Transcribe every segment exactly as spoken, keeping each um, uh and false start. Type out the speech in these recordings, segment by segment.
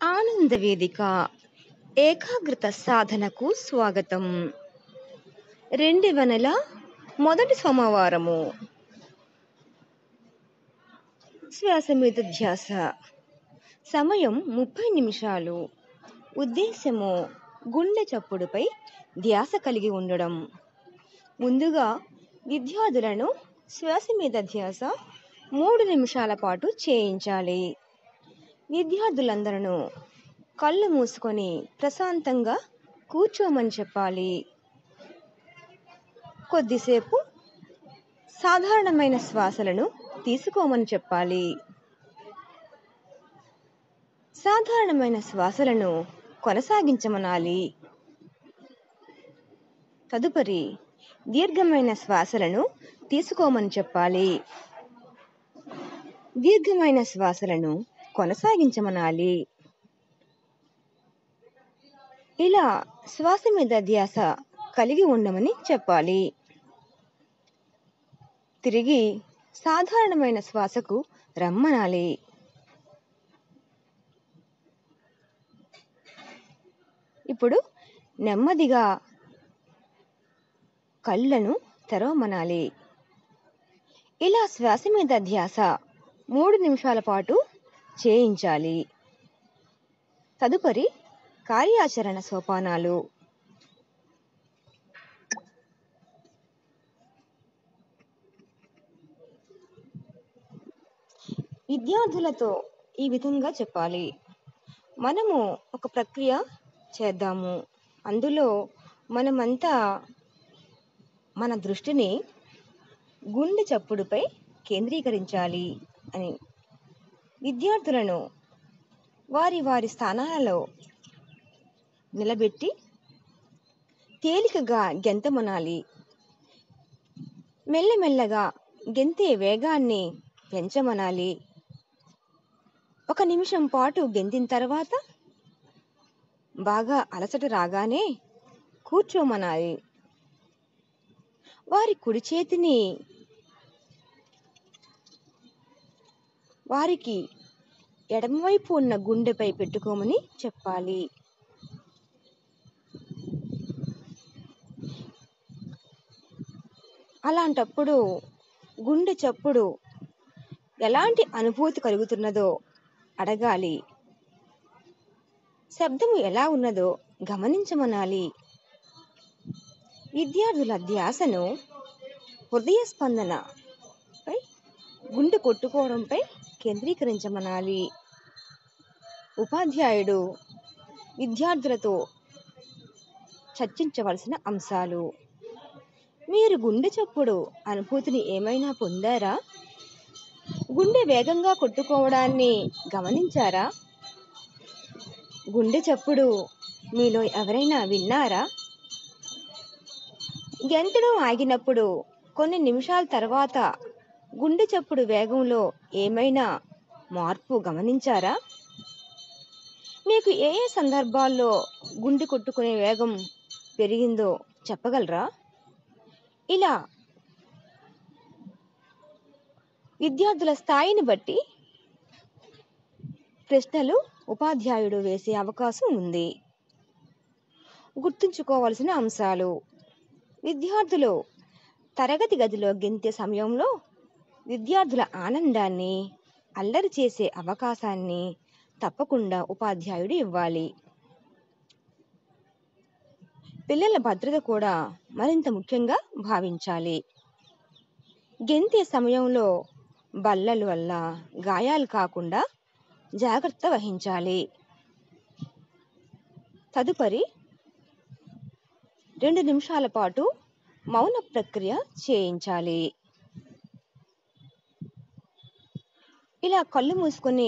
ఆనంద వేదిక ఏకాగ్రత సాధనకు స్వాగతం. రెండవ నెల మొదటి సోమవారము. శ్వాస మీద ధ్యాస. సమయం ముప్పై నిమిషాలు. ఉద్దేశము గుండె చప్పుడుపై ధ్యాస కలిగి ఉండడం. ముందుగా విద్యార్థులను శ్వాస మీద ధ్యాస మూడు నిమిషాల పాటు చేయించాలి. విద్యార్థులందరూ కళ్ళు మూసుకొని ప్రశాంతంగా కూర్చోమని చెప్పాలి. కొద్దిసేపు సాధారణమైన శ్వాసలను తీసుకోమని చెప్పాలి. సాధారణమైన శ్వాసలను కొనసాగించమనాలి. తదుపరి దీర్ఘమైన శ్వాసలను తీసుకోమని చెప్పాలి. దీర్ఘమైన శ్వాసలను కొనసాగించమనాలి. ఇలా శ్వాస మీద ధ్యాస కలిగి ఉండమని చెప్పాలి. తిరిగి సాధారణమైన శ్వాసకు రమ్మనాలి. ఇప్పుడు నెమ్మదిగా కళ్ళను తెరవమనాలి. ఇలా శ్వాస మీద ధ్యాస మూడు నిమిషాల పాటు చేయించాలి. తదుపరి కార్యాచరణ సోపానాలు. విద్యార్థులతో ఈ విధంగా చెప్పాలి. మనము ఒక ప్రక్రియ చేద్దాము. అందులో మనమంతా మన దృష్టిని గుండె చప్పుడుపై కేంద్రీకరించాలి అని విద్యార్థులను వారి వారి స్థానాలలో నిలబెట్టి తేలికగా గెంతమనాలి. మెల్లమెల్లగా గెంతే వేగాన్ని పెంచమనాలి. ఒక నిమిషం పాటు గెంతిన తర్వాత బాగా అలసట రాగానే కూర్చోమనాలి. వారి కుడి చేతిని వారికి ఎడమవైపు ఉన్న గుండెపై పెట్టుకోమని చెప్పాలి. అలాంటప్పుడు గుండె చప్పుడు ఎలాంటి అనుభూతి కలుగుతున్నదో అడగాలి. శబ్దము ఎలా ఉన్నదో గమనించమనాలి. విద్యార్థుల ధ్యాసను హృదయ స్పందనపై గుండె కొట్టుకోవడంపై కేంద్రీకరించమనాలి. ఉపాధ్యాయుడు విద్యార్థులతో చర్చించవలసిన అంశాలు. మీరు గుండె చప్పుడు అనుభూతిని ఏమైనా పొందారా? గుండె వేగంగా కొట్టుకోవడాన్ని గమనించారా? గుండె చప్పుడు మీలో ఎవరైనా విన్నారా? గెంతడం ఆగినప్పుడు కొన్ని నిమిషాల తర్వాత గుండె చప్పుడు వేగంలో ఏమైనా మార్పు గమనించారా? మీకు ఏ ఏ సందర్భాల్లో గుండె కొట్టుకునే వేగం పెరిగిందో చెప్పగలరా? ఇలా విద్యార్థుల స్థాయిని బట్టి ప్రశ్నలు ఉపాధ్యాయుడు వేసే అవకాశం ఉంది. గుర్తుంచుకోవలసిన అంశాలు. విద్యార్థులు తరగతి గదిలో గెంతే సమయంలో విద్యార్థుల ఆనందాన్ని, అల్లరి చేసే అవకాశాన్ని తప్పకుండా ఉపాధ్యాయుడు ఇవ్వాలి. పిల్లల భద్రత కూడా మరింత ముఖ్యంగా భావించాలి. గెంతే సమయంలో బల్లల వల్ల గాయాలు కాకుండా జాగ్రత్త వహించాలి. తదుపరి రెండు నిమిషాల పాటు మౌన ప్రక్రియ చేయించాలి. ఇలా కళ్ళు మూసుకొని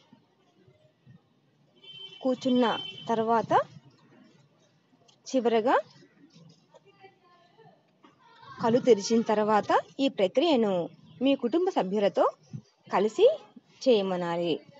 కూర్చున్న తర్వాత చివరగా కళ్ళు తెరిచిన తర్వాత ఈ ప్రక్రియను మీ కుటుంబ సభ్యులతో కలిసి చేయమనాలి.